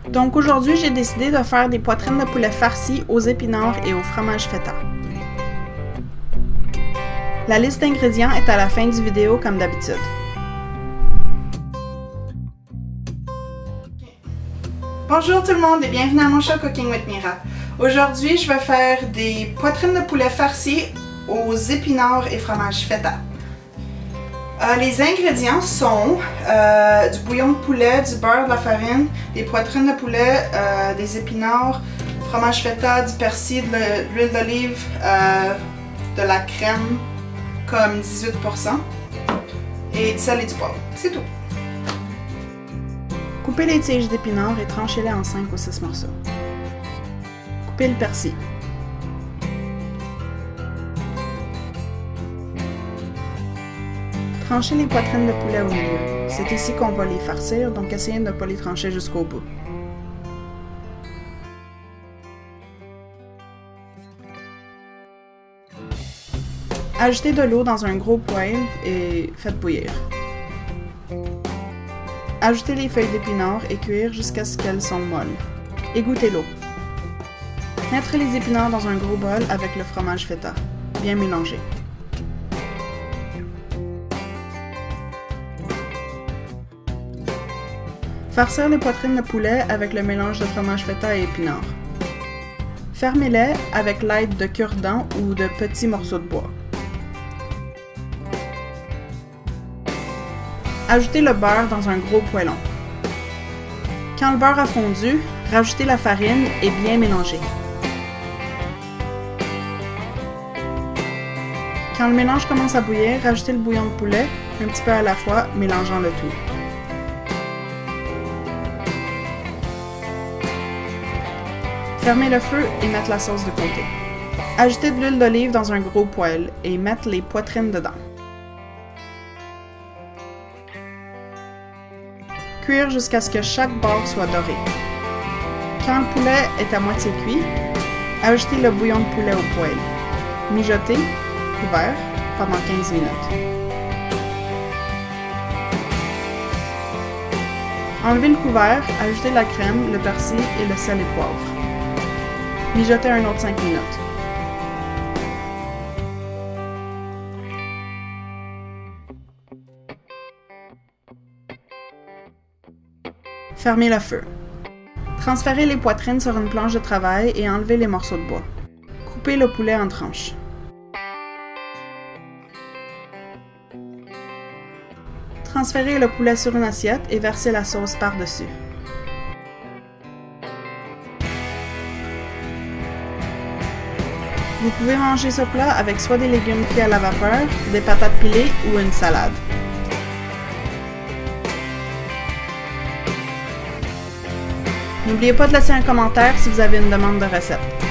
Donc aujourd'hui, j'ai décidé de faire des poitrines de poulet farcies aux épinards et au fromage feta. La liste d'ingrédients est à la fin du vidéo comme d'habitude. Bonjour tout le monde et bienvenue à mon show Cooking with Mira. Aujourd'hui, je vais faire des poitrines de poulet farcies aux épinards et fromage feta. Les ingrédients sont du bouillon de poulet, du beurre, de la farine, des poitrines de poulet, des épinards, fromage feta, du persil, de l'huile d'olive, de la crème comme 18% et du sel et du poivre. C'est tout. Coupez les tiges d'épinards et tranchez-les en 5 ou 6 morceaux. Coupez le persil. Tranchez les poitrines de poulet au milieu. C'est ici qu'on va les farcir, donc essayez de ne pas les trancher jusqu'au bout. Ajoutez de l'eau dans un gros poêle et faites bouillir. Ajoutez les feuilles d'épinards et cuire jusqu'à ce qu'elles sont molles. Égouttez l'eau. Mettre les épinards dans un gros bol avec le fromage feta. Bien mélanger. Farcir les poitrines de poulet avec le mélange de fromage feta et épinards. Fermez-les avec l'aide de cure-dents ou de petits morceaux de bois. Ajoutez le beurre dans un gros poêlon. Quand le beurre a fondu, rajoutez la farine et bien mélanger. Quand le mélange commence à bouillir, rajoutez le bouillon de poulet, un petit peu à la fois, mélangeant le tout. Fermez le feu et mettre la sauce de côté. Ajoutez de l'huile d'olive dans un gros poêle et mettre les poitrines dedans. Cuire jusqu'à ce que chaque bord soit doré. Quand le poulet est à moitié cuit, ajoutez le bouillon de poulet au poêle. Mijotez, couvert, pendant 15 minutes. Enlevez le couvert, ajoutez la crème, le persil et le sel et poivre. Mijotez un autre 5 minutes. Fermez le feu. Transférez les poitrines sur une planche de travail et enlevez les morceaux de bois. Coupez le poulet en tranches. Transférez le poulet sur une assiette et versez la sauce par-dessus. Vous pouvez manger ce plat avec soit des légumes cuits à la vapeur, des patates pilées ou une salade. N'oubliez pas de laisser un commentaire si vous avez une demande de recette.